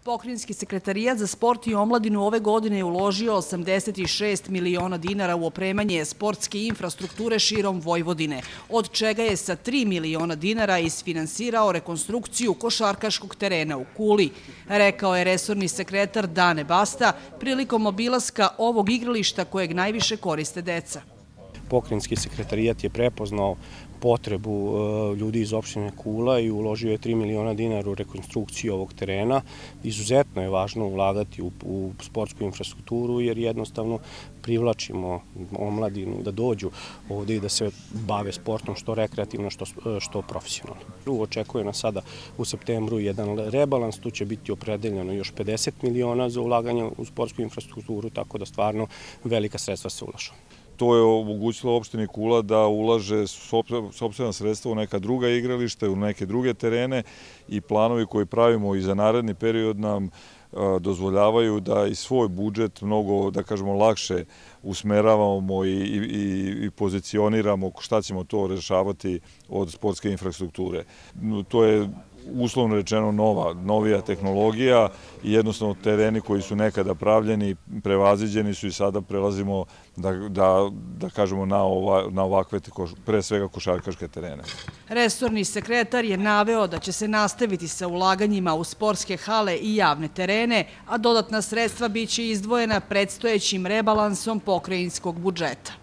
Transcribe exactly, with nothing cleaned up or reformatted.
Pokrajinski sekretarijat za sport i omladinu ove godine je uložio osamdeset šest miliona dinara u opremanje sportske infrastrukture širom Vojvodine, od čega je sa tri miliona dinara isfinansirao rekonstrukciju košarkaškog terena u Kuli, rekao je resorni sekretar Dane Basta prilikom obilaska ovog igrališta kojeg najviše koriste deca. Pokrajinski sekretarijat je prepoznao potrebu ljudi iz opštine Kula i uložio je tri miliona dinara u rekonstrukciju ovog terena. Izuzetno je važno ulagati u sportsku infrastrukturu jer jednostavno privlačimo omladinu da dođu ovde i da se bave sportom što rekreativno, što profesionalno. Očekuje nas sada u septembru jedan rebalans, tu će biti opredeljeno još pedeset miliona za ulaganje u sportsku infrastrukturu, tako da stvarno velika sredstva se ulažu. To je omogućilo opštini Kula da ulaže sopstvena sredstva u neka druga igrališta, u neke druge terene i planovi koji pravimo i za naredni period nam dozvoljavaju da i svoj budžet mnogo, da kažemo, lakše usmeravamo i pozicioniramo šta ćemo to rešavati od sportske infrastrukture. To je uslovno rečeno nova, novija tehnologija i jednostavno tereni koji su nekada pravljeni, prevaziđeni su i sada prelazimo da kažemo na ovakve, pre svega košarkaške terene. Resorni sekretar je naveo da će se nastaviti sa ulaganjima u sportske hale i javne terene, a dodatna sredstva biće izdvojena predstojećim rebalansom pokrajinskog budžeta.